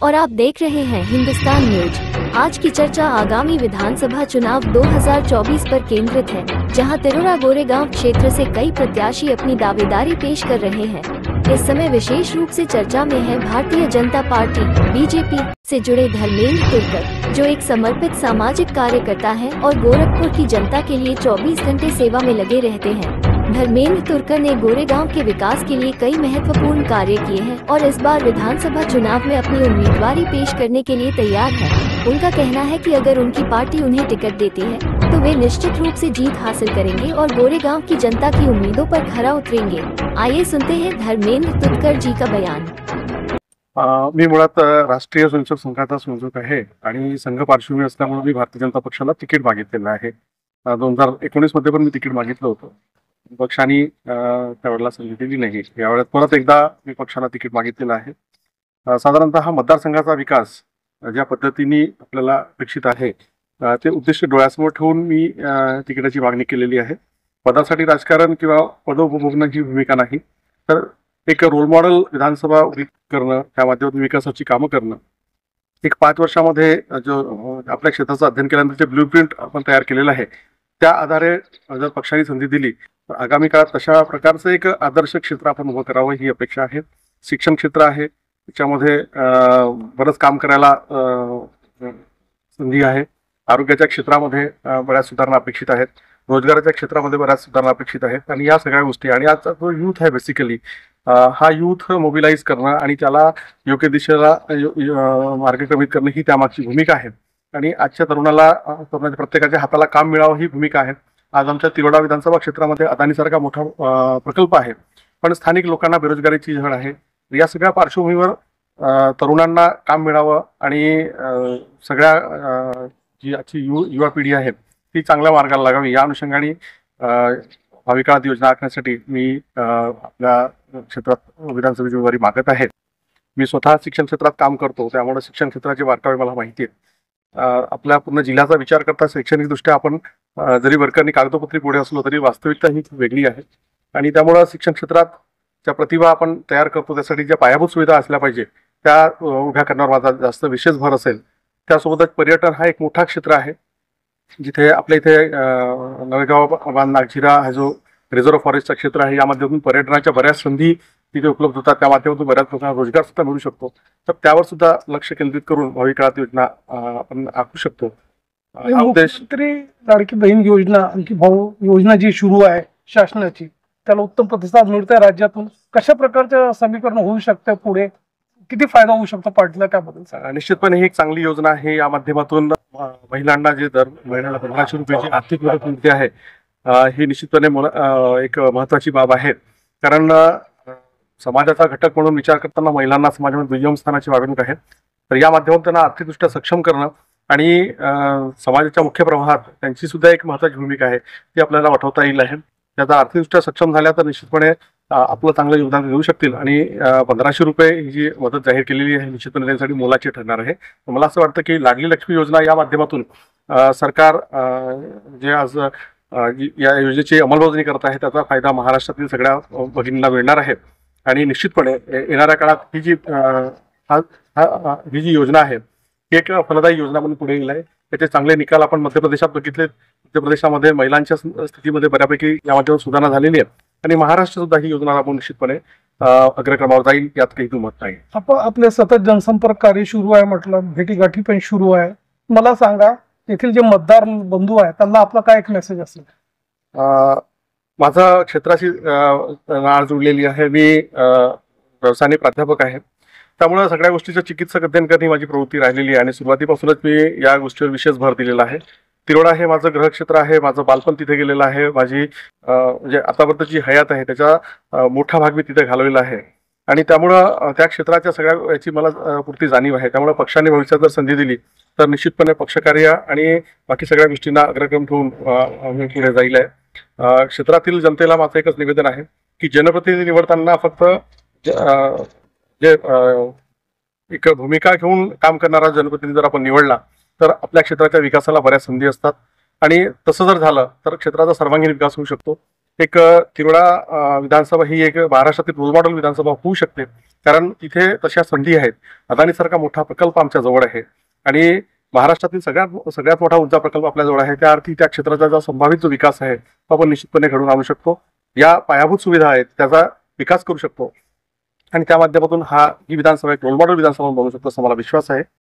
और आप देख रहे हैं हिंदुस्तान न्यूज। आज की चर्चा आगामी विधानसभा चुनाव 2024 पर केंद्रित है, जहां तिरोड़ा गोरेगांव क्षेत्र से कई प्रत्याशी अपनी दावेदारी पेश कर रहे हैं। इस समय विशेष रूप से चर्चा में है भारतीय जनता पार्टी बीजेपी से जुड़े धर्मेंद्र तुरकर, जो एक समर्पित सामाजिक कार्यकर्ता हैं और गोरखपुर की जनता के लिए 24 घंटे सेवा में लगे रहते हैं। धर्मेंद्र तुरकर ने गोरेगांव के विकास के लिए कई महत्वपूर्ण कार्य किए हैं और इस बार विधानसभा चुनाव में अपनी उम्मीदवारी पेश करने के लिए तैयार है। उनका कहना है कि अगर उनकी पार्टी उन्हें टिकट देती है तो वे निश्चित रूप से जीत हासिल करेंगे और गोरेगांव की जनता की उम्मीदों पर खरा उतरेंगे। आइए सुनते हैं धर्मेंद्र तुरकर जी का बयान। मी मुळात राष्ट्रीय स्वयंसेवक संघाचा संयोजक आहे आणि संघ पार्श्वभूमी असल्यामुळे मी भारतीय जनता पक्षाला तिकीट मागितलेलं आहे। 2019 मध्ये पण मी तिकीट मागितलं होतं, पक्षाने त्यावेळेला संधी दिली नाही। यावेळेस परत एकदा मी पक्षाला तिकीट मागितलेलं आहे। साधारणतः हा मतदारसंघाचा विकास ज्या पद्धतीने आपल्याला अपेक्षित आहे ते उद्दिष्ट डोळ्यासमोर ठेवून मी तिकिटाची मागणी केलेली आहे। पदासाठी राजकारण किंवा पदोपभोगण्याची भूमिका नाही, तर एक रोल मॉडेल विधानसभा उभी करणं, त्या माध्यमातून विकासाची कामं करणं, एक 5 वर्षामध्ये जो आपल्या क्षेत्राचं अध्ययन केल्यानंतर जे ब्लूप्रिंट आपण तयार केलेलं आहे त्या आधारे जर पक्षाने संधी दिली तर आगामी काळात तशा प्रकारचं एक आदर्श क्षेत्र आपण उभं करावं ही अपेक्षा आहे। शिक्षण क्षेत्र आहे, त्याच्यामध्ये बरंच काम करायला संधी आहे। आरोग्याच्या क्षेत्रामध्ये बऱ्याच सुधारणा अपेक्षित आहेत, रोजगाराच्या क्षेत्रामध्ये बऱ्याच सुधारणा अपेक्षित आहेत आणि या सगळ्या गोष्टी आणि आजचा जो यूथ आहे बेसिकली हा यूथ मोबिलाईज करणं आणि त्याला योग्य दिशेला मार्गक्रमित करणं ही त्यामागची भूमिका आहे। आणि आजच्या तरुणाच्या प्रत्येकाच्या हाताला काम मिळावं ही भूमिका आहे। आज आमच्या तिरोडा विधानसभा क्षेत्रामध्ये अदानीसारखा मोठा प्रकल्प आहे, पण स्थानिक लोकांना बेरोजगारीची झळ आहे। या सगळ्या पार्श्वभूमीवर तरुणांना काम मिळावं आणि सगळ्या जी आजची युवा पिढी आहे ती चांगल्या मार्गाला लागावी या अनुषंगाने भावी काळात योजना आखण्यासाठी मी आपल्या क्षेत्रात विधानसभेची उमेदवारी मागत आहे। मी स्वतः शिक्षण क्षेत्रात काम करतो, त्यामुळे शिक्षण क्षेत्राचे बारकावे मला माहिती आहेत। आपल्या पूर्ण जिल्ह्याचा विचार करता शैक्षणिकदृष्ट्या आपण जरी वरकरणी कागदोपत्री पुढे असलो तरी वास्तविकता ही वेगळी आहे आणि त्यामुळे शिक्षण क्षेत्रात ज्या प्रतिभा आपण तयार करतो त्यासाठी ज्या पायाभूत सुविधा असल्या पाहिजे त्या उभ्या करण्यावर माझा जास्त विशेष भर असेल। त्यासोबतच पर्यटन हा एक मोठा क्षेत्र आहे, जिथे आपल्या इथे नवेगाव नागझिरा हा जो रिझर्व्ह फॉरेस्टचा क्षेत्र आहे, या माध्यमातून पर्यटनाच्या बऱ्याच संधी तिथे उपलब्ध होतात, त्या माध्यमातून बऱ्याच लोकांना रोजगार सुद्धा मिळू शकतो। तर त्यावर सुद्धा लक्ष केंद्रित करून भावी काळात योजना आपण आखू शकतो। मुख्यमंत्री लाडकी बहीण योजना, आणखी भाऊ योजना जी सुरू आहे शासनाची, त्याला उत्तम प्रतिसाद मिळतोय राज्यातून। कशा प्रकारचं समीकरण होऊ शकतं, पुढे किती फायदा होऊ शकतो पार्टीला, त्याबद्दल? निश्चितपणे ही एक चांगली योजना आहे। या माध्यमातून महिलांना जे दर महिन्याला 1500 रुपयाची आर्थिक मदत मिळते आहे, ही निश्चितपणे एक महत्त्वाची बाब आहे। कारण समाजाचा घटक म्हणून विचार करताना महिलांना समाजामध्ये दुय्यम स्थानाची वागणूक आहे, तर या माध्यमातून त्यांना आर्थिकदृष्ट्या सक्षम करणं आणि समाजाच्या मुख्य प्रवाहात त्यांची सुद्धा एक महत्त्वाची भूमिका आहे ती आपल्याला वठवता येईल आहे। त्याचा आर्थिकदृष्ट्या सक्षम झाल्या तर निश्चितपणे आपलं चांगलं योगदान देऊ शकतील आणि 1500 रुपये ही जी मदत जाहीर केलेली आहे निश्चितपणे त्यांच्यासाठी मोलाची ठरणार आहे। मला असं वाटतं की लाडली लक्ष्मी योजना या माध्यमातून सरकार जे आज या योजनेची अंमलबजावणी करत आहे त्याचा फायदा महाराष्ट्रातील सगळ्या भगिनींना मिळणार आहे आणि निश्चितपणे येणाऱ्या काळात ही जी योजना आहे ही एक फलदायी योजना म्हणून पुढे येईल आहे। त्याचे चांगले निकाल आपण मध्य प्रदेशात बघितले। मध्य प्रदेशामध्ये महिलांच्या स्थितीमध्ये बऱ्यापैकी या माध्यमातून सुधारणा झालेली आहे आणि महाराष्ट्र सुद्धा ही योजना राबवून निश्चितपणे अग्रक्रमावर जाईल, यात काही दुमत नाही। आपले सतत जनसंपर्क कार्य सुरू आहे, म्हटलं भेटीगाठी पण सुरू आहे। मला सांगा, येथील जे मतदार बंधू आहेत त्यांना आपला काय एक मेसेज असेल? माझा क्षेत्राशी नाळ जुळलेली आहे। मी व्यवसायाने प्राध्यापक आहे, त्यामुळे सगळ्या गोष्टीचं चिकित्सक अध्ययन करणे माझी प्रवृत्ती राहिलेली आहे आणि सुरुवातीपासूनच मी या गोष्टीवर विशेष भर दिलेला आहे। तिरोडा हे माझं ग्रहक्षेत्र आहे, माझं बालपण तिथे गेलेलं आहे, माझी म्हणजे आतापर्यंत जी हयात आहे त्याचा मोठा भाग मी तिथे घालवलेला आहे आणि त्यामुळं त्या क्षेत्राच्या सगळ्या याची मला पुरती जाणीव आहे। त्यामुळे पक्षाने भविष्यात जर संधी दिली तर निश्चितपणे पक्षकार्य आणि बाकी सगळ्या गोष्टींना अग्रक्रम ठेवून मी पुढे जाईल आहे। क्षेत्रातील जनतेला माझं एकच निवेदन आहे की जनप्रतिनिधी निवडताना फक्त जे एक भूमिका घेऊन काम करणारा जनप्रतिनिधी जर आपण निवडला तर आपल्या क्षेत्राच्या विकासाला बऱ्याच संधी असतात आणि तसं जर झालं तर क्षेत्राचा सर्वांगीण विकास होऊ शकतो। एक तिरोडा विधानसभा ही एक महाराष्ट्रातील रोल मॉडेल विधानसभा होऊ शकते, कारण तिथे तशा संधी आहेत. अदानीसारखा मोठा प्रकल्प आमच्या जवळ आहे आणि महाराष्ट्रातील सगळ्यात मोठा ऊर्जा प्रकल्प आपल्या जवळ आहे. त्या अर्थी त्या क्षेत्राचा जो संभावित जो विकास आहे तो आपण निश्चितपणे घडवून आणू शकतो. या पायाभूत सुविधा आहेत त्याचा विकास करू शकतो आणि त्या माध्यमातून ही विधानसभा एक रोल मॉडेल विधानसभा बनू शकतो असा मला विश्वास आहे.